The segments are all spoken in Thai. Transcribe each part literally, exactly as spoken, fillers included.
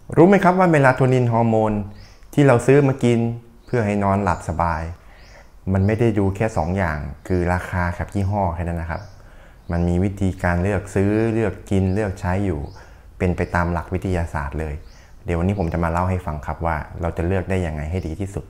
รู้ไหมครับว่าเมลาโทนินฮอร์โมนที่เราซื้อมากินเพื่อให้นอนหลับสบายมันไม่ได้ดูแค่สองอย่างคือราคากับยี่ห้อแค่นั้นนะครับมันมีวิธีการเลือกซื้อเลือกกินเลือกใช้อยู่เป็นไปตามหลักวิทยาศาสตร์เลยเดี๋ยววันนี้ผมจะมาเล่าให้ฟังครับว่าเราจะเลือกได้ยังไงให้ดีที่สุด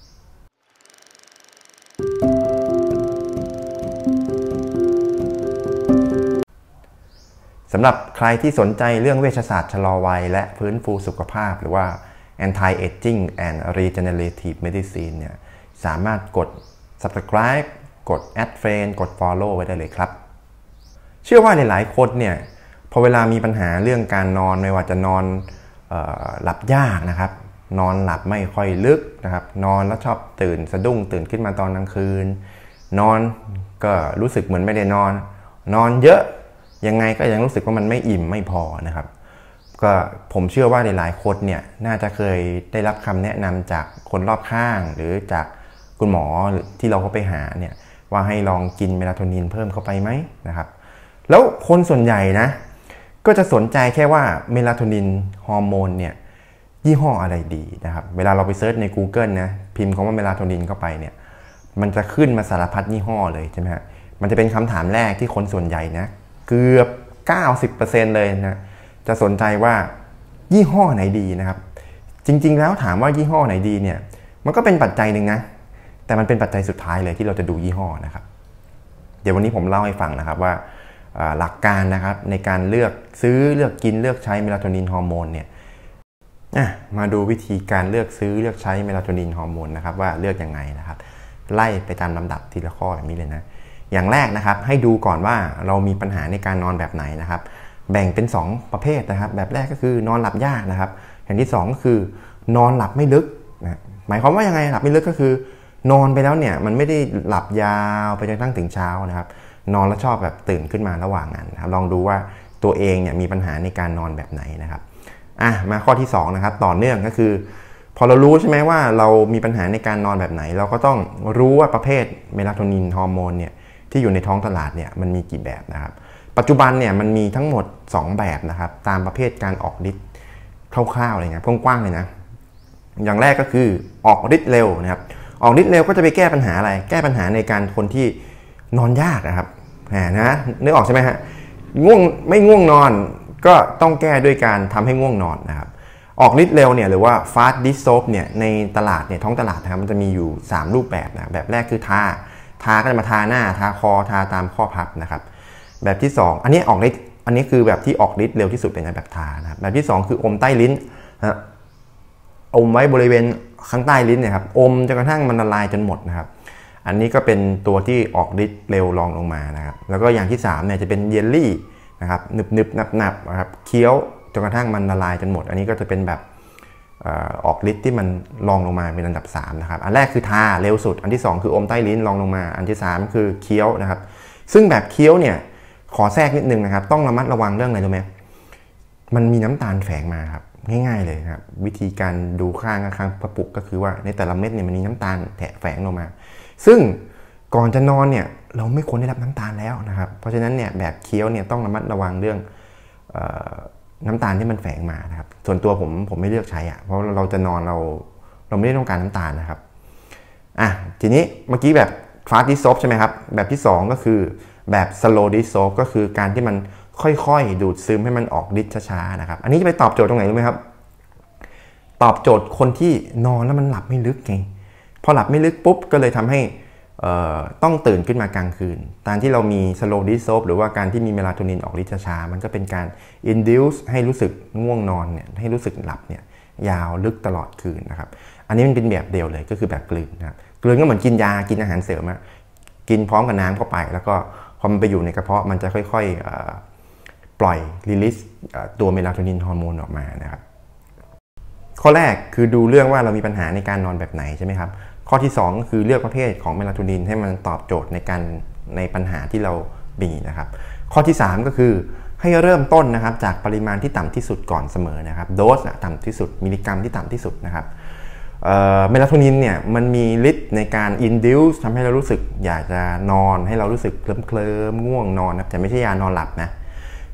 สำหรับใครที่สนใจเรื่องเวชศาสตร์ชะลอวัยและฟื้นฟูสุขภาพหรือว่า Anti-Aging and Regenerative Medicine เนี่ยสามารถกด Subscribe กด Add Friend กด Follow ไว้ได้เลยครับเชื่อว่าหลายๆคนเนี่ยพอเวลามีปัญหาเรื่องการนอนไม่ว่าจะนอนเอ่อหลับยากนะครับนอนหลับไม่ค่อยลึกนะครับนอนแล้วชอบตื่นสะดุ้งตื่นขึ้นมาตอนกลางคืนนอนก็รู้สึกเหมือนไม่ได้นอนนอนเยอะยังไงก็ยังรู้สึกว่ามันไม่อิ่มไม่พอนะครับก็ผมเชื่อว่าหลายๆคนเนี่ยน่าจะเคยได้รับคำแนะนำจากคนรอบข้างหรือจากคุณหมอที่เราเข้าไปหาเนี่ยว่าให้ลองกินเมลาโทนินเพิ่มเข้าไปไหมนะครับแล้วคนส่วนใหญ่นะก็จะสนใจแค่ว่าเมลาโทนินฮอร์โมนเนี่ยยี่ห้ออะไรดีนะครับเวลาเราไปเซิร์ชใน Google นะพิมพ์คำว่าเมลาโทนินเข้าไปเนี่ยมันจะขึ้นมาสารพัดยี่ห้อเลยใช่ไหมฮะมันจะเป็นคำถามแรกที่คนส่วนใหญ่นะเกือบ เก้าสิบเปอร์เซ็นต์ เลยนะจะสนใจว่ายี่ห้อไหนดีนะครับจริงๆแล้วถามว่ายี่ห้อไหนดีเนี่ยมันก็เป็นปัจจัยหนึ่งนะแต่มันเป็นปัจจัยสุดท้ายเลยที่เราจะดูยี่ห้อนะครับเดี๋ยววันนี้ผมเล่าให้ฟังนะครับว่าหลักการนะครับในการเลือกซื้อเลือกกินเลือกใช้เมลาโทนินฮอร์โมนเนี่ยมาดูวิธีการเลือกซื้อเลือกใช้เมลาโทนินฮอร์โมนนะครับว่าเลือกยังไงนะครับไล่ไปตามลำดับทีละข้อแบบนี้เลยนะอย่างแรกนะครับให้ดูก่อนว่าเรามีปัญหาในการนอนแบบไหนนะครับแบ่งเป็นสองประเภทนะครับแบบแรกก็คือนอนหลับยากนะครับอย่างที่สองก็คือนอนหลับไม่ลึกนะหมายความว่ายังไงหลับไม่ลึกก็คือนอนไปแล้วเนี่ยมันไม่ได้หลับยาวไปจนกระทั่งถึงเช้านะครับนอนแล้วชอบแบบตื่นขึ้นมาระหว่างนั้นนะครับลองดูว่าตัวเองเนี่ยมีปัญหาในการนอนแบบไหนนะครับอ่ะมาข้อที่สองนะครับต่อเนื่องก็คือพอเรารู้ใช่ไหมว่าเรามีปัญหาในการนอนแบบไหนเราก็ต้องรู้ว่าประเภทเมลาโทนินฮอร์โมนเนี่ยที่อยู่ในท้องตลาดเนี่ยมันมีกี่แบบนะครับปัจจุบันเนี่ยมันมีทั้งหมดสองแบบนะครับตามประเภทการออกฤทธิ์คร่าวๆเลยนะกว้างๆเลยนะอย่างแรกก็คือออกฤทธิ์เร็วนะครับออกฤทธิ์เร็วก็จะไปแก้ปัญหาอะไรแก้ปัญหาในการคนที่นอนยากนะครับนะนึกออกใช่ไหมฮะง่วงไม่ง่วงนอนก็ต้องแก้ด้วยการทำให้ง่วงนอนนะครับออกฤทธิ์เร็วเนี่ยหรือว่า fast dissolve เนี่ยในตลาดเนี่ยท้องตลาดนะครับมันจะมีอยู่สามรูปแบบนะแบบแรกคือทาทาก็จะมาทาหน้าทาคอทาตามข้อพับนะครับแบบที่สองอันนี้ออกฤทธิ์อันนี้คือแบบที่ออกฤทธิ์เร็วที่สุดเป็นแบบทานะครับแบบที่สองคืออมใต้ลิ้นนะอมไว้บริเวณข้างใต้ลิ้นเนี่ยครับอมจนกระทั่งมันละลายจนหมดนะครับอันนี้ก็เป็นตัวที่ออกฤทธิ์เร็วรองลงมานะครับแล้วก็อย่างที่สามเนี่ยจะเป็นเยลลี่นะครับหนึบหนึบหนับหนับนะครับเคี้ยวจนกระทั่งมันละลายจนหมดอันนี้ก็จะเป็นแบบออกฤทธิ์ที่มันรองลงมาเป็นอันดับสามนะครับอันแรกคือทาเร็วสุดอันที่สองคืออมใต้ลิ้นรองลงมาอันที่สามคือเคี้ยวนะครับซึ่งแบบเคี้ยวเนี่ยขอแทรกนิดนึงนะครับต้องระมัดระวังเรื่องอะไรรู้ไหมมันมีน้ำตาลแฝงมาครับง่ายๆเลยครับวิธีการดูข้างข้างกระปุกก็คือว่าในแต่ละเม็ดเนี่ยมันมีน้ำตาลแฝงลงมาซึ่งก่อนจะนอนเนี่ยเราไม่ควรได้รับน้ำตาลแล้วนะครับเพราะฉะนั้นเนี่ยแบบเคี้ยวเนี่ยต้องระมัดระวังเรื่องน้ำตาลที่มันแฝงมานะครับส่วนตัวผมผมไม่เลือกใช้อ่ะเพราะเราจะนอนเราเราไม่ได้ต้องการน้ำตาลนะครับอ่ะทีนี้เมื่อกี้แบบ fast dissolve ใช่ไหมครับแบบที่สองก็คือแบบ slow dissolve ก็คือการที่มันค่อยๆดูดซึมให้มันออกฤทธิ์ช้าๆนะครับอันนี้จะไปตอบโจทย์ตรงไหนรู้ไหมครับตอบโจทย์คนที่นอนแล้วมันหลับไม่ลึกไงพอหลับไม่ลึกปุ๊บก็เลยทำให้ต้องตื่นขึ้นมากลางคืนการที่เรามี slow dissolve หรือว่าการที่มีเมลาโทนินออกฤทธิ์ช้าๆมันก็เป็นการ induce ให้รู้สึกง่วงนอนเนี่ยให้รู้สึกหลับเนี่ยยาวลึกตลอดคืนนะครับอันนี้มันเป็นแบบเดียวเลยก็คือแบบกลืนนะครับกลืนก็เหมือนกินยากินอาหารเสริมอะกินพร้อมกับน้ำเข้าไปแล้วก็พอมันไปอยู่ในกระเพาะมันจะค่อยๆปล่อยรีลิสตัวเมลาโทนินฮอร์โมนออกมานะครับข้อแรกคือดูเรื่องว่าเรามีปัญหาในการนอนแบบไหนใช่ไหมครับข้อที่สองก็คือเลือกประเภทของเมลาโทนินให้มันตอบโจทย์ในการในปัญหาที่เรามีนะครับข้อที่สามก็คือให้เริ่มต้นนะครับจากปริมาณที่ต่ำที่สุดก่อนเสมอนะครับโดสต่ำที่สุดมิลลิกรัมที่ต่ำที่สุดนะครับเมลาโทนินเนี่ยมันมีฤทธิ์ในการ induce ทำให้เรารู้สึกอยากจะนอนให้เรารู้สึกเคลิ้มๆง่วงนอนนะแต่ไม่ใช่ยานอนหลับนะ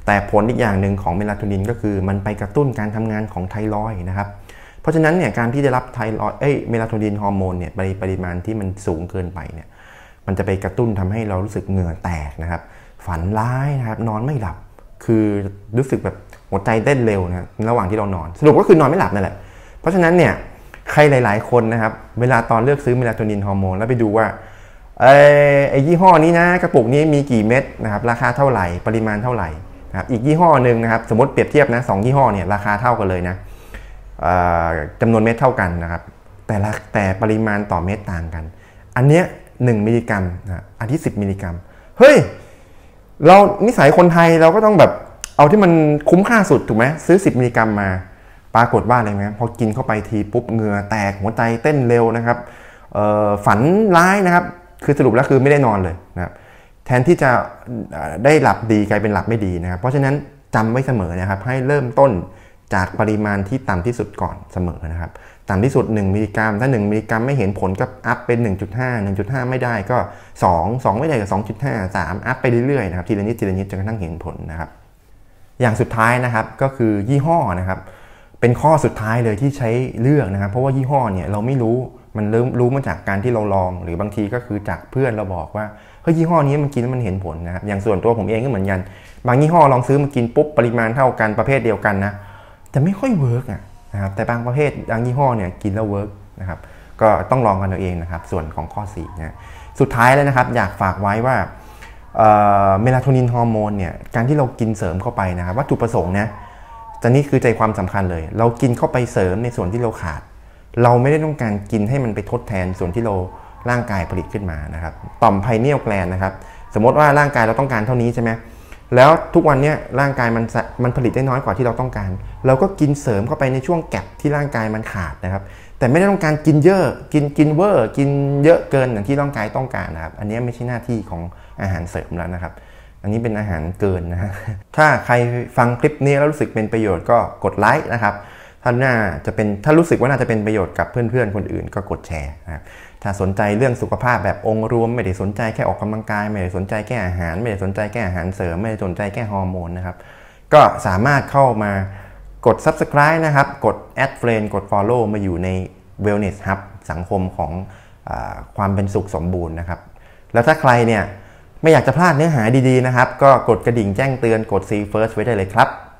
แต่ผลอีกอย่างหนึ่งของเมลาโทนินก็คือมันไปกระตุ้นการทำงานของไทรอยด์นะครับเพราะฉะนั้นเนี่ยการที่ได้รับไทรอยด์เอ้ยเมลาโทนินฮอร์โมนเนี่ยปริมาณที่มันสูงเกินไปเนี่ยมันจะไปกระตุ้นทำให้เรารู้สึกเหงื่อแตกนะครับฝันร้ายนะครับนอนไม่หลับคือรู้สึกแบบหัวใจเต้นเร็วนะระหว่างที่เรานอนสรุปก็คือนอนไม่หลับนั่นแหละเพราะฉะนั้นเนี่ยใครหลายๆคนนะครับเวลาตอนเลือกซื้อเมลาโทนินฮอร์โมนแล้วไปดูว่าไอ้ไอ้ยี่ห้อนี้นะกระปุกนี้มีกี่เม็ดนะครับราคาเท่าไหร่ปริมาณเท่าไหร่นะครับอีกยี่ห้อหนึ่งนะครับสมมติเปรียบเทียบนะสองยี่ห้อเนี่ยราคาเท่ากันเลยนะจำนวนเม็ดเท่ากันนะครับแต่ละแต่ปริมาณต่อเม็ดต่างกันอันเนี้ยหนึ่งมิลลิกรัมนะอันที่สิบมิลลิกรัมเฮ้ยเรานิสัยคนไทยเราก็ต้องแบบเอาที่มันคุ้มค่าสุดถูกไหมซื้อสิบมิลลิกรัมมาปรากฏว่าอะไรไหมพอกินเข้าไปทีปุ๊บเหงื่อแตกหัวใจเต้นเร็วนะครับฝันร้ายนะครับคือสรุปแล้วคือไม่ได้นอนเลยนะครับแทนที่จะได้หลับดีกลายเป็นหลับไม่ดีนะครับเพราะฉะนั้นจำไว้เสมอนะครับให้เริ่มต้นจากปริมาณที่ต่ำที่สุดก่อนเสมอนะครับต่ำที่สุดหนึ่งมิลลิกรัมถ้าหนึ่งมิลลิกรัมไม่เห็นผลก็อัพเป็น หนึ่งจุดห้า หนึ่งจุดห้า ไม่ได้ก็สอง สองไม่ได้ก็ สองจุดห้า สาม อัพไปเรื่อยๆนะครับทีละนิดทีละนิดจนกระทั่งเห็นผลนะครับอย่างสุดท้ายนะครับก็คือยี่ห้อนะครับเป็นข้อสุดท้ายเลยที่ใช้เลือกนะครับเพราะว่ายี่ห้อเนี่ยเราไม่รู้มันเริ่มรู้มาจากการที่เราลองหรือบางทีก็คือจากเพื่อนเราบอกว่าเฮ้ยยี่ห้อนี้มันกินแล้วมันเห็นผลนะครับอย่างส่วนตัวผมเองก็เหมือนกันบางยี่ห้อลองซื้อมากินปุ๊บปริมาณเท่ากันประเภทเดียวกันนะแต่ไม่ค่อยเวิร์กนะครับแต่บางประเภทบางยี่ห้อเนี่ยกินแล้วเวิร์กนะครับก็ต้องลองกันเอาเองนะครับส่วนของข้อสี่นะสุดท้ายเลยนะครับอยากฝากไว้ว่าเมลาโทนินฮอร์โมนเนี่ยการที่เรากินเสริมเข้าไปนะครับวัตถุประสงค์นะแต่นี่คือใจความสำคัญเลยเรากินเข้าไปเสริมในส่วนที่เราขาดเราไม่ได้ต้องการกินให้มันไปทดแทนส่วนที่เราร่างกายผลิตขึ้นมานะครับต่อมไพเนียลแกลนด์นะครับสมมติว่าร่างกายเราต้องการเท่านี้ใช่ไหมแล้วทุกวันนี้ร่างกายมันมันผลิตได้น้อยกว่าที่เราต้องการเราก็กินเสริมเข้าไปในช่วงแก็บที่ร่างกายมันขาดนะครับแต่ไม่ได้ต้องการกินเยอะกินกินเวอร์กินเยอะเกินอย่างที่ร่างกายต้องการนะครับอันนี้ไม่ใช่หน้าที่ของอาหารเสริมแล้วนะครับอันนี้เป็นอาหารเกินนะฮะถ้าใครฟังคลิปนี้แล้วรู้สึกเป็นประโยชน์ก็กดไลค์นะครับถ้าน่าจะเป็นถ้ารู้สึกว่าน่าจะเป็นประโยชน์กับเพื่อนๆคนอื่นก็กดแชร์นะครับถ้าสนใจเรื่องสุขภาพแบบองค์รวมไม่ได้สนใจแค่ออกกำลังกายไม่ได้สนใจแค่อาหารไม่ได้สนใจแค่อาหารเสริมไม่ได้สนใจแค่ฮอร์โมนนะครับก็สามารถเข้ามากด ซับสไครบ์ นะครับกด แอด เฟรนด์ กด ฟอลโล่ มาอยู่ใน Wellness Hub สังคมของอ่าความเป็นสุขสมบูรณ์นะครับแล้วถ้าใครเนี่ยไม่อยากจะพลาดเนื้อหาดีๆนะครับก็กดกระดิ่งแจ้งเตือนกด See First ไว้ได้เลยครับ